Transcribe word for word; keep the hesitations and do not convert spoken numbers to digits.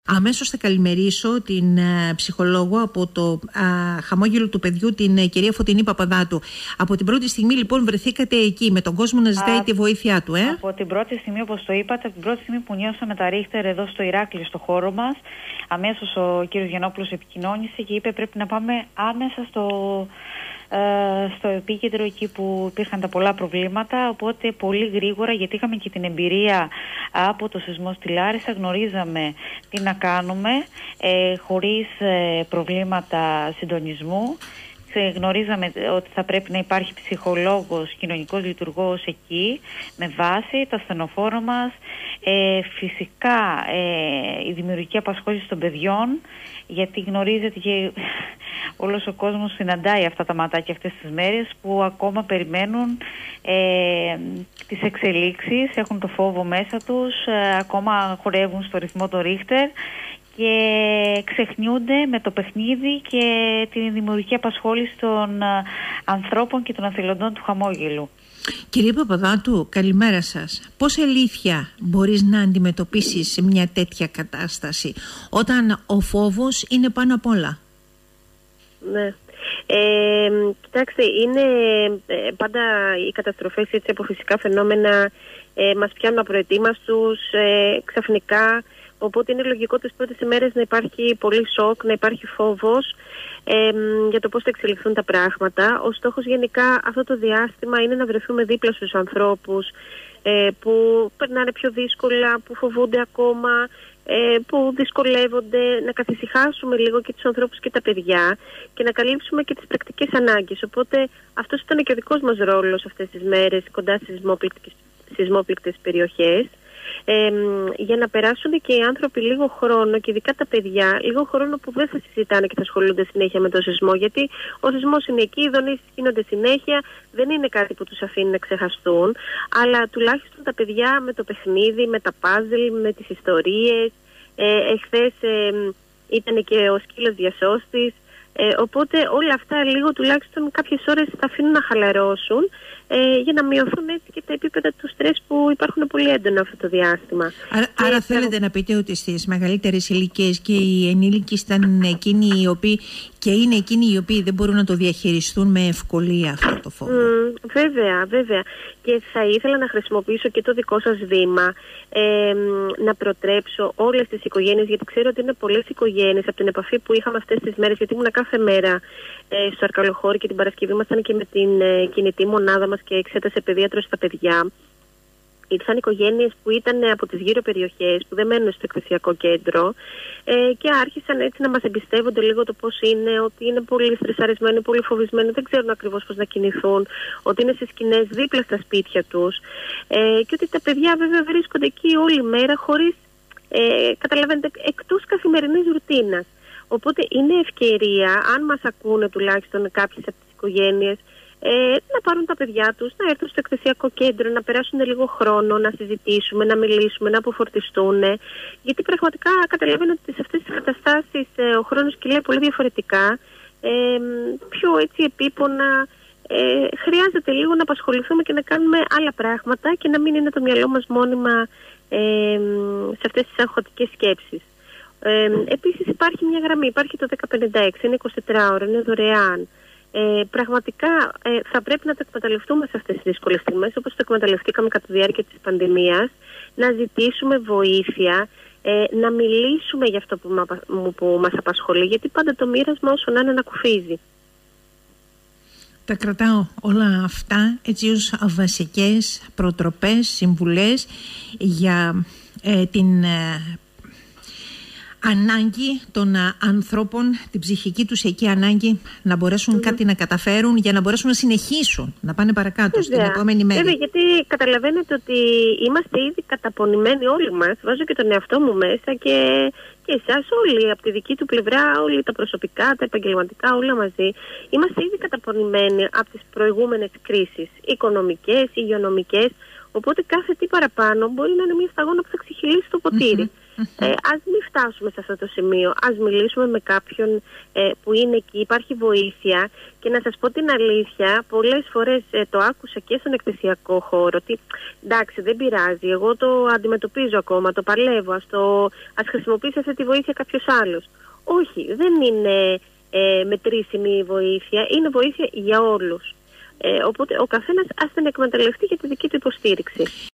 Αμέσως θα καλημερίσω την α, ψυχολόγο από το α, χαμόγελο του παιδιού, την α, κυρία Φωτεινή Παπαδάτου. Από την πρώτη στιγμή λοιπόν βρεθήκατε εκεί με τον κόσμο να ζητάει α, τη βοήθειά του, ε? Από την πρώτη στιγμή, όπως το είπατε, από την πρώτη στιγμή που νιώσαμε τα ρίχτερ εδώ στο Ηράκλειο, στο χώρο μας, αμέσως ο κύριος Γιαννόπουλος επικοινώνησε και είπε πρέπει να πάμε άμεσα στο... στο επίκεντρο εκεί που υπήρχαν τα πολλά προβλήματα, οπότε πολύ γρήγορα, γιατί είχαμε και την εμπειρία από το σεισμό στη Λάρισα, γνωρίζαμε τι να κάνουμε ε, χωρίς ε, προβλήματα συντονισμού. Γνωρίζαμε ότι θα πρέπει να υπάρχει ψυχολόγος, κοινωνικός λειτουργός εκεί με βάση το ασθενοφόρο μας, ε, φυσικά ε, η δημιουργική απασχόληση των παιδιών, γιατί γνωρίζετε και όλος ο κόσμος συναντάει αυτά τα ματάκια αυτές τις μέρες που ακόμα περιμένουν ε, τις εξελίξεις, έχουν το φόβο μέσα τους, ε, ακόμα χορεύουν στο ρυθμό το Ρίχτερ και ξεχνιούνται με το παιχνίδι και την δημιουργική απασχόληση των α, ανθρώπων και των αθελοντών του χαμόγελου. Κυρία Παπαδάτου, καλημέρα σας. Πόση αλήθεια μπορείς να αντιμετωπίσεις σε μια τέτοια κατάσταση όταν ο φόβος είναι πάνω απ' όλα? Ναι. Ε, κοιτάξτε, είναι ε, πάντα οι καταστροφές έτσι, από φυσικά φαινόμενα ε, μας πιάνουν απροετοίμαστους ε, ξαφνικά. Οπότε είναι λογικό τις πρώτες ημέρες να υπάρχει πολύ σοκ, να υπάρχει φόβος ε, για το πώς θα εξελιχθούν τα πράγματα. Ο στόχος γενικά αυτό το διάστημα είναι να βρεθούμε δίπλα στους ανθρώπους ε, που περνάνε πιο δύσκολα, που φοβούνται ακόμα, ε, που δυσκολεύονται, να καθησυχάσουμε λίγο και τους ανθρώπους και τα παιδιά και να καλύψουμε και τις πρακτικές ανάγκες. Οπότε αυτός ήταν και ο δικός μας ρόλος αυτές τις μέρες κοντά στις σεισμόπληκτες περιοχές. Ε, για να περάσουν και οι άνθρωποι λίγο χρόνο και ειδικά τα παιδιά λίγο χρόνο που δεν θα συζητάνε και θα ασχολούνται συνέχεια με το σεισμό, γιατί ο σεισμός είναι εκεί, οι δονήσεις γίνονται συνέχεια, δεν είναι κάτι που τους αφήνει να ξεχαστούν, αλλά τουλάχιστον τα παιδιά με το παιχνίδι, με τα πάζλ, με τις ιστορίες. ε, εχθές ε, ήταν και ο σκύλος διασώστης, ε, οπότε όλα αυτά λίγο τουλάχιστον κάποιες ώρες θα αφήνουν να χαλαρώσουν Ε, για να μειωθούν έτσι και τα επίπεδα του στρες που υπάρχουν πολύ έντονα αυτό το διάστημα. Άρα, άρα θέλετε θα... να πείτε ότι στις μεγαλύτερες ηλικίες και οι ενήλικοι ήταν εκείνοι οι οποίοι και είναι εκείνοι οι οποίοι δεν μπορούν να το διαχειριστούν με ευκολία αυτό το φόβο. Mm, βέβαια, βέβαια. Και θα ήθελα να χρησιμοποιήσω και το δικό σας βήμα ε, να προτρέψω όλες τις οικογένειες, γιατί ξέρω ότι είναι πολλές οικογένειες από την επαφή που είχαμε αυτές τις μέρες, γιατί ήμουν κάθε μέρα ε, στο Αρκαλοχώρι και την Παρασκευή ήμασταν και με την ε, κινητή μονάδα μας και εξέτασε παιδίατρο στα παιδιά. Ήρθαν οικογένειες που ήταν από τις γύρω περιοχές, που δεν μένουν στο εκθεσιακό κέντρο ε, και άρχισαν έτσι να μας εμπιστεύονται λίγο το πώς είναι, ότι είναι πολύ στρεσαρισμένοι, πολύ φοβισμένοι, δεν ξέρουν ακριβώς πώς να κινηθούν, ότι είναι σε σκηνές δίπλα στα σπίτια τους ε, και ότι τα παιδιά βέβαια βρίσκονται εκεί όλη μέρα χωρίς, ε, καταλαβαίνετε, εκτός καθημερινής ρουτίνας. Οπότε είναι ευκαιρία, αν μας ακούνε τουλάχιστον κάποιες από τις οικογένειες, Ε, να πάρουν τα παιδιά τους, να έρθουν στο εκθεσιακό κέντρο, να περάσουν λίγο χρόνο, να συζητήσουμε, να μιλήσουμε, να αποφορτιστούν. Γιατί πραγματικά καταλαβαίνω ότι σε αυτές τις καταστάσεις ε, ο χρόνος κυλάει πολύ διαφορετικά, ε, πιο έτσι επίπονα. Ε, χρειάζεται λίγο να απασχοληθούμε και να κάνουμε άλλα πράγματα και να μην είναι το μυαλό μας μόνιμα ε, σε αυτές τις αγχωτικές σκέψεις. Ε, επίσης υπάρχει μια γραμμή, υπάρχει το δέκα πενήντα έξι, είναι εικοσιτετράωρο, είναι δωρεάν. Ε, πραγματικά ε, θα πρέπει να το εκμεταλλευτούμε σε αυτές τις δύσκολες στιγμές, όπως το εκμεταλλευτήκαμε κατά τη διάρκεια της πανδημίας, να ζητήσουμε βοήθεια, ε, να μιλήσουμε για αυτό που, μα, που μας απασχολεί, γιατί πάντα το μοίρασμα όσο να είναι να κουφίζει. Τα κρατάω όλα αυτά έτσι ως βασικές προτροπές, συμβουλές για ε, την ε, ανάγκη των α, ανθρώπων, την ψυχική τους εκεί ανάγκη να μπορέσουν mm. κάτι να καταφέρουν για να μπορέσουν να συνεχίσουν, να πάνε παρακάτω στην επόμενη μέρα. Βέβαια, γιατί καταλαβαίνετε ότι είμαστε ήδη καταπονημένοι όλοι μας, βάζω και τον εαυτό μου μέσα και, και εσάς όλοι από τη δική του πλευρά, όλοι τα προσωπικά, τα επαγγελματικά, όλα μαζί. Είμαστε ήδη καταπονημένοι από τις προηγούμενες κρίσεις, οικονομικές, υγειονομικές, οπότε κάθε τι παραπάνω μπορεί να είναι μια σταγόνα που θα ξεχυλήσει το ποτήρι. Mm-hmm. Ε, ας μην φτάσουμε σε αυτό το σημείο. Ας μιλήσουμε με κάποιον ε, που είναι εκεί, υπάρχει βοήθεια. Και να σας πω την αλήθεια, πολλές φορές ε, το άκουσα και στον εκκλησιακό χώρο ότι εντάξει, δεν πειράζει, εγώ το αντιμετωπίζω ακόμα, το παλεύω, ας, το, ας χρησιμοποιήσει αυτή τη βοήθεια κάποιος άλλος. Όχι, δεν είναι ε, μετρήσιμη βοήθεια, είναι βοήθεια για όλους. Ε, οπότε ο καθένας ας την εκμεταλλευτεί για τη δική του υποστήριξη.